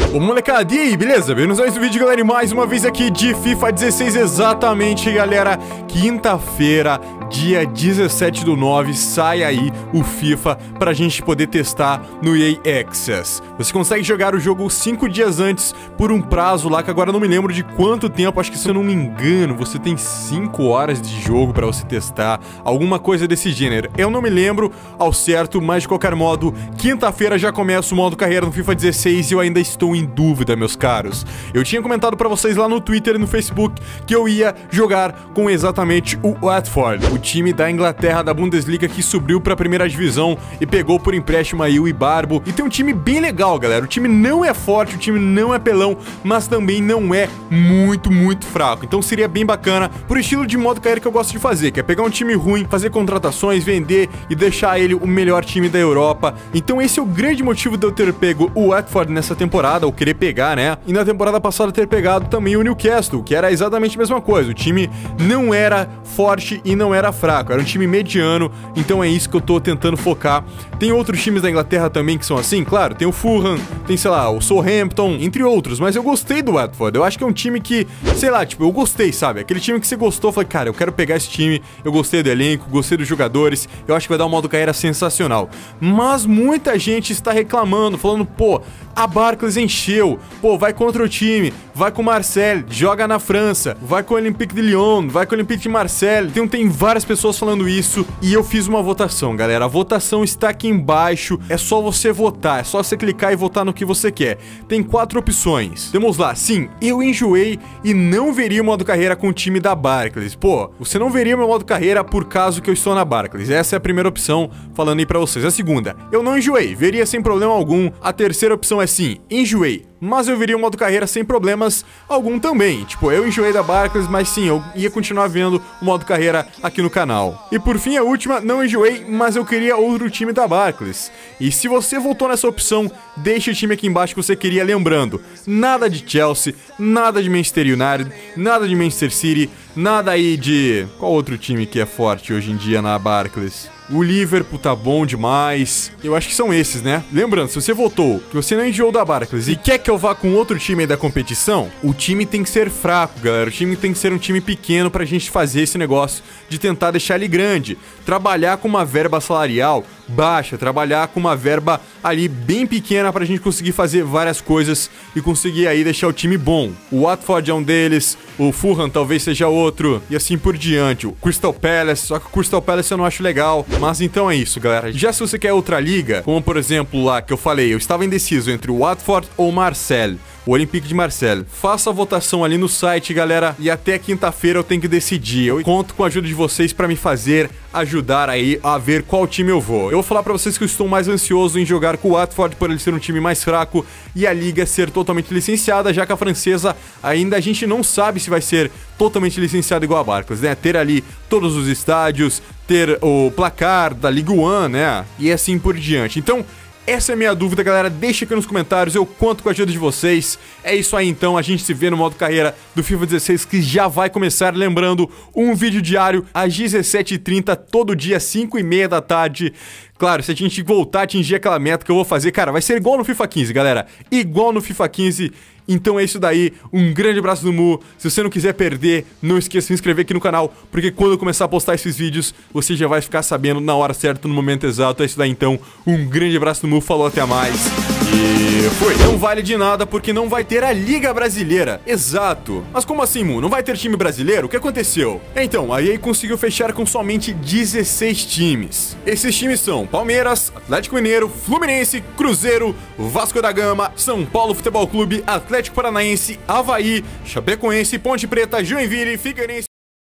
Ô molecada, e aí, beleza? Bem-vindos a mais um vídeo, galera, e mais uma vez aqui de FIFA 16, exatamente, galera. Quinta-feira, dia 17/9, sai aí o FIFA pra gente poder testar no EA Access. Você consegue jogar o jogo 5 dias antes por um prazo lá, que agora eu não me lembro de quanto tempo, acho que se eu não me engano, você tem 5 horas de jogo pra você testar, alguma coisa desse gênero. Eu não me lembro ao certo, mas de qualquer modo, quinta-feira já começa o modo carreira no FIFA 16 e eu ainda estou em dúvida, meus caros. Eu tinha comentado pra vocês lá no Twitter e no Facebook que eu ia jogar com exatamente o Watford, o time da Inglaterra, da Bundesliga, que subiu pra primeira divisão e pegou por empréstimo aí o Ibarbo. E tem um time bem legal, galera. O time não é forte, o time não é pelão, mas também não é muito fraco. Então seria bem bacana por estilo de modo carreira que eu gosto de fazer, que é pegar um time ruim, fazer contratações, vender e deixar ele o melhor time da Europa. Então esse é o grande motivo de eu ter pego o Watford nessa temporada, ou querer pegar, né? E na temporada passada ter pegado também o Newcastle, que era exatamente a mesma coisa. O time não era forte e não era fraco, era um time mediano, então é isso que eu tô tentando focar. Tem outros times da Inglaterra também que são assim, claro, tem o Fulham, tem, sei lá, o Southampton, entre outros, mas eu gostei do Watford. Eu acho que é um time que, sei lá, tipo, eu gostei, sabe? Aquele time que você gostou, falei, cara, eu quero pegar esse time, eu gostei do elenco, gostei dos jogadores, eu acho que vai dar um modo carreira sensacional. Mas muita gente está reclamando, falando, pô, a Barclays encheu, pô, vai contra o time, vai com o Marseille, joga na França, vai com o Olympique de Lyon, vai com o Olympique de Marseille. Então tem várias pessoas falando isso e eu fiz uma votação, galera. A votação está aqui embaixo, é só você votar, é só você clicar e votar no que você quer. Tem 4 opções. Vamos lá, sim, eu enjoei e não veria o modo carreira com o time da Barclays. Pô, você não veria meu modo carreira por causa que eu estou na Barclays. Essa é a primeira opção, falando aí pra vocês. A segunda, eu não enjoei, veria sem problema algum. A terceira opção é sim, enjoei, mas eu veria o modo carreira sem problemas algum também. Tipo, eu enjoei da Barclays, mas sim, eu ia continuar vendo o modo carreira aqui no canal. E por fim, a última, não enjoei, mas eu queria outro time da Barclays. E se você votou nessa opção, deixa o time aqui embaixo que você queria, lembrando, nada de Chelsea, nada de Manchester United, nada de Manchester City, nada aí de... Qual outro time que é forte hoje em dia na Barclays? O Liverpool tá bom demais. Eu acho que são esses, né? Lembrando, se você votou que você não enjoou da Barclays e quer que eu vá com outro time aí da competição, o time tem que ser fraco, galera. O time tem que ser um time pequeno pra gente fazer esse negócio de tentar deixar ele grande. Trabalhar com uma verba salarial baixa, trabalhar com uma verba ali bem pequena pra gente conseguir fazer várias coisas e conseguir aí deixar o time bom. O Watford é um deles, o Fulham talvez seja outro, e assim por diante. O Crystal Palace, só que o Crystal Palace eu não acho legal. Mas então é isso, galera. Já se você quer outra liga, como por exemplo lá que eu falei, eu estava indeciso entre o Watford ou o Marseille, o Olympique de Marseille. Faça a votação ali no site, galera, e até quinta-feira eu tenho que decidir. Eu conto com a ajuda de vocês pra me fazer ajudar aí a ver qual time eu vou. Eu vou falar pra vocês que eu estou mais ansioso em jogar com o Watford por ele ser um time mais fraco e a liga ser totalmente licenciada, já que a francesa ainda a gente não sabe se vai ser totalmente licenciada igual a Barclays, né? Ter ali todos os estádios, ter o placar da Ligue 1, né? E assim por diante. Então, essa é a minha dúvida, galera. Deixa aqui nos comentários, eu conto com a ajuda de vocês. É isso aí, então. A gente se vê no modo carreira do FIFA 16, que já vai começar. Lembrando, um vídeo diário às 17h30, todo dia, 5h30 da tarde. Claro, se a gente voltar a atingir aquela meta que eu vou fazer, cara, vai ser igual no FIFA 15, galera. Igual no FIFA 15. Então é isso daí, um grande abraço do Mu. Se você não quiser perder, não esqueça de se inscrever aqui no canal, porque quando eu começar a postar esses vídeos, você já vai ficar sabendo na hora certa, no momento exato. É isso daí então, um grande abraço do Mu, falou, até mais. E foi. Não vale de nada porque não vai ter a Liga Brasileira. Exato. Mas como assim, Mu? Não vai ter time brasileiro? O que aconteceu? Então, a EA conseguiu fechar com somente 16 times. Esses times são Palmeiras, Atlético Mineiro, Fluminense, Cruzeiro, Vasco da Gama, São Paulo Futebol Clube, Atlético Paranaense, Avaí, Chapecoense, Ponte Preta, Joinville, Figueirense...